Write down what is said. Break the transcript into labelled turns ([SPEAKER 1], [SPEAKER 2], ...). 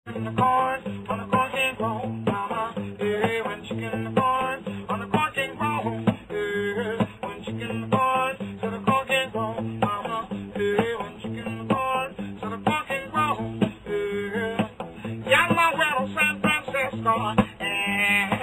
[SPEAKER 1] In the corn, on the corn can grow, mama. Hey, when chicken corn, on the corn can grow. Hey, when chicken corn, so the corn can grow, mama. Hey, when chicken corn, so the corn can grow. Hey, Yama, well, San Francisco.